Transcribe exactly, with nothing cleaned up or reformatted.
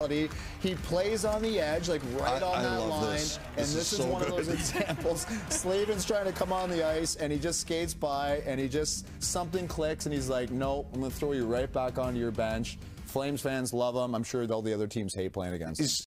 mentality. He plays on the edge, like right I, on I that love line. This. And this, this is, is, so one good. of those examples. Slavin's trying to come on the ice, and he just skates by, and he just, something clicks, and he's like, nope, I'm going to throw you right back onto your bench. Flames fans love him. I'm sure all the other teams hate playing against him.